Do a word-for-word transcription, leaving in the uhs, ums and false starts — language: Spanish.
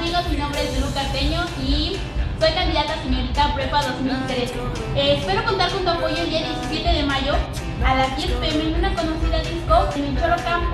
amigos, mi nombre es Lu Carteño y soy candidata a señorita Prepa dos mil trece. Eh, espero contar con tu apoyo el día diecisiete de mayo a las diez p m en una conocida disco en el Choro Campo.